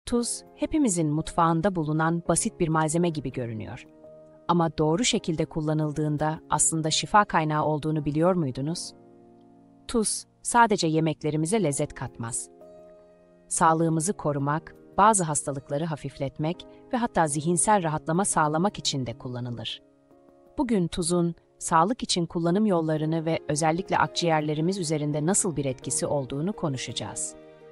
Tuz, hepimizin mutfağında bulunan basit bir malzeme gibi görünüyor. Ama doğru şekilde kullanıldığında aslında şifa kaynağı olduğunu biliyor muydunuz? Tuz, sadece yemeklerimize lezzet katmaz. Sağlığımızı korumak, bazı hastalıkları hafifletmek ve hatta zihinsel rahatlama sağlamak için de kullanılır. Bugün tuzun, sağlık için kullanım yollarını ve özellikle akciğerlerimiz üzerinde nasıl bir etkisi olduğunu konuşacağız.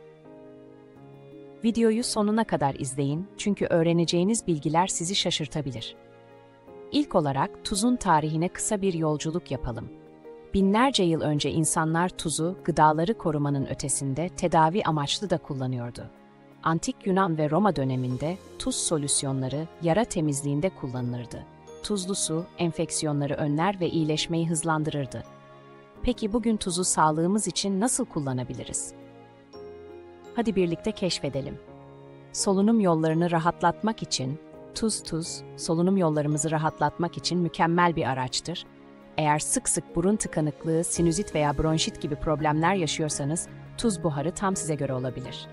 Videoyu sonuna kadar izleyin çünkü öğreneceğiniz bilgiler sizi şaşırtabilir. İlk olarak tuzun tarihine kısa bir yolculuk yapalım. Binlerce yıl önce insanlar tuzu, gıdaları korumanın ötesinde tedavi amaçlı da kullanıyordu. Antik Yunan ve Roma döneminde tuz solüsyonları yara temizliğinde kullanılırdı. Tuzlu su, enfeksiyonları önler ve iyileşmeyi hızlandırırdı. Peki bugün tuzu sağlığımız için nasıl kullanabiliriz? Hadi birlikte keşfedelim. Solunum yollarını rahatlatmak için, tuz, solunum yollarımızı rahatlatmak için mükemmel bir araçtır. Eğer sık sık burun tıkanıklığı, sinüzit veya bronşit gibi problemler yaşıyorsanız, tuz buharı tam size göre olabilir.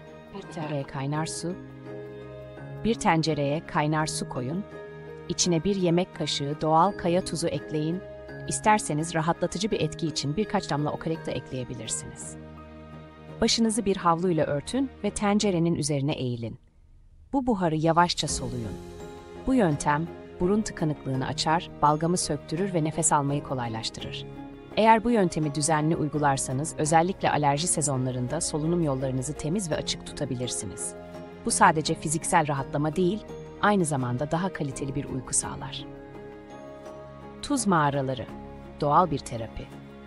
Bir tencereye kaynar su koyun, içine bir yemek kaşığı doğal kaya tuzu ekleyin, İsterseniz rahatlatıcı bir etki için birkaç damla okaliptü ekleyebilirsiniz. Başınızı bir havluyla örtün ve tencerenin üzerine eğilin. Bu buharı yavaşça soluyun. Bu yöntem, burun tıkanıklığını açar, balgamı söktürür ve nefes almayı kolaylaştırır. Eğer bu yöntemi düzenli uygularsanız, özellikle alerji sezonlarında solunum yollarınızı temiz ve açık tutabilirsiniz. Bu sadece fiziksel rahatlama değil, aynı zamanda daha kaliteli bir uyku sağlar. Tuz mağaraları, doğal bir terapi.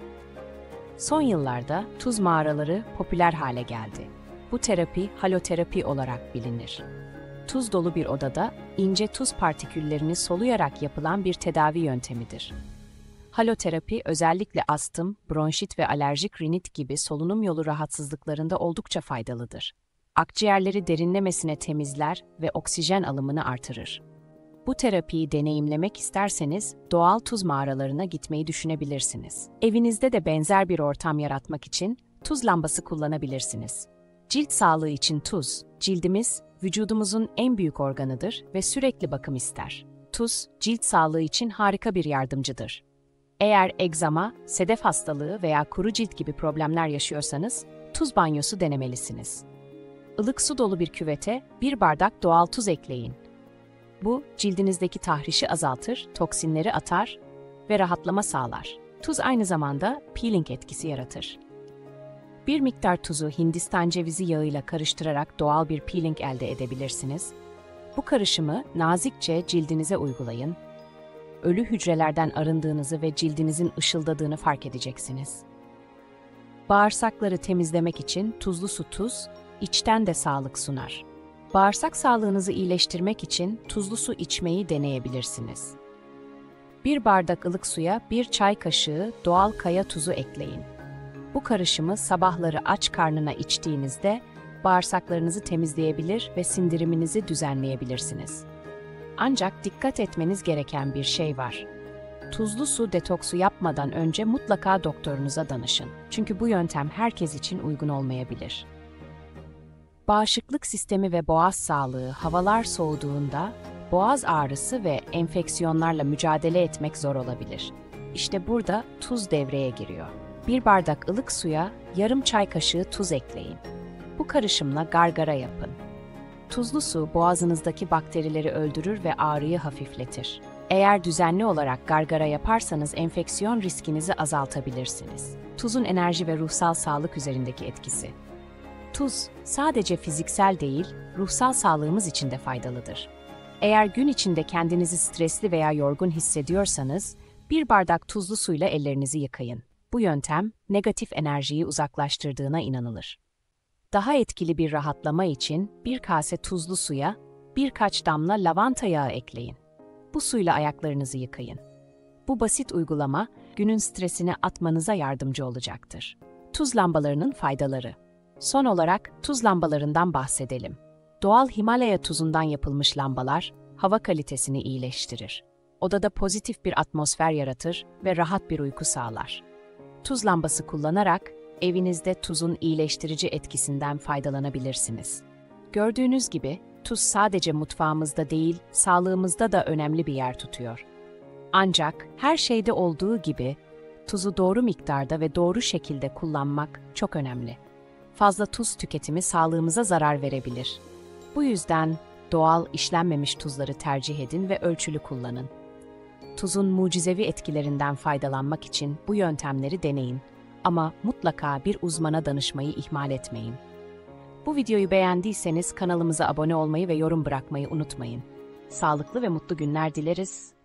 Son yıllarda tuz mağaraları popüler hale geldi. Bu terapi haloterapi olarak bilinir. Tuz dolu bir odada ince tuz partiküllerini soluyarak yapılan bir tedavi yöntemidir. Haloterapi özellikle astım, bronşit ve alerjik rinit gibi solunum yolu rahatsızlıklarında oldukça faydalıdır. Akciğerleri derinlemesine temizler ve oksijen alımını artırır. Bu terapiyi deneyimlemek isterseniz doğal tuz mağaralarına gitmeyi düşünebilirsiniz. Evinizde de benzer bir ortam yaratmak için tuz lambası kullanabilirsiniz. Cilt sağlığı için tuz, cildimiz, vücudumuzun en büyük organıdır ve sürekli bakım ister. Tuz, cilt sağlığı için harika bir yardımcıdır. Eğer egzama, sedef hastalığı veya kuru cilt gibi problemler yaşıyorsanız, tuz banyosu denemelisiniz. Ilık su dolu bir küvete 1 bardak doğal tuz ekleyin. Bu, cildinizdeki tahrişi azaltır, toksinleri atar ve rahatlama sağlar. Tuz aynı zamanda peeling etkisi yaratır. Bir miktar tuzu Hindistan cevizi yağıyla karıştırarak doğal bir peeling elde edebilirsiniz. Bu karışımı nazikçe cildinize uygulayın. Ölü hücrelerden arındığınızı ve cildinizin ışıldadığını fark edeceksiniz. Bağırsakları temizlemek için tuzlu su içten de sağlık sunar. Bağırsak sağlığınızı iyileştirmek için tuzlu su içmeyi deneyebilirsiniz. 1 bardak ılık suya 1 çay kaşığı doğal kaya tuzu ekleyin. Bu karışımı sabahları aç karnına içtiğinizde bağırsaklarınızı temizleyebilir ve sindiriminizi düzenleyebilirsiniz. Ancak dikkat etmeniz gereken bir şey var. Tuzlu su detoksu yapmadan önce mutlaka doktorunuza danışın. Çünkü bu yöntem herkes için uygun olmayabilir. Bağışıklık sistemi ve boğaz sağlığı havalar soğuduğunda boğaz ağrısı ve enfeksiyonlarla mücadele etmek zor olabilir. İşte burada tuz devreye giriyor. 1 bardak ılık suya yarım çay kaşığı tuz ekleyin. Bu karışımla gargara yapın. Tuzlu su boğazınızdaki bakterileri öldürür ve ağrıyı hafifletir. Eğer düzenli olarak gargara yaparsanız enfeksiyon riskinizi azaltabilirsiniz. Tuzun enerji ve ruhsal sağlık üzerindeki etkisi. Tuz, sadece fiziksel değil, ruhsal sağlığımız için de faydalıdır. Eğer gün içinde kendinizi stresli veya yorgun hissediyorsanız, 1 bardak tuzlu suyla ellerinizi yıkayın. Bu yöntem, negatif enerjiyi uzaklaştırdığına inanılır. Daha etkili bir rahatlama için 1 kase tuzlu suya birkaç damla lavanta yağı ekleyin. Bu suyla ayaklarınızı yıkayın. Bu basit uygulama, günün stresini atmanıza yardımcı olacaktır. Tuz lambalarının faydaları. Son olarak tuz lambalarından bahsedelim. Doğal Himalaya tuzundan yapılmış lambalar, hava kalitesini iyileştirir. Odada pozitif bir atmosfer yaratır ve rahat bir uyku sağlar. Tuz lambası kullanarak evinizde tuzun iyileştirici etkisinden faydalanabilirsiniz. Gördüğünüz gibi tuz sadece mutfağımızda değil, sağlığımızda da önemli bir yer tutuyor. Ancak her şeyde olduğu gibi tuzu doğru miktarda ve doğru şekilde kullanmak çok önemli. Fazla tuz tüketimi sağlığımıza zarar verebilir. Bu yüzden doğal, işlenmemiş tuzları tercih edin ve ölçülü kullanın. Tuzun mucizevi etkilerinden faydalanmak için bu yöntemleri deneyin. Ama mutlaka bir uzmana danışmayı ihmal etmeyin. Bu videoyu beğendiyseniz kanalımıza abone olmayı ve yorum bırakmayı unutmayın. Sağlıklı ve mutlu günler dileriz.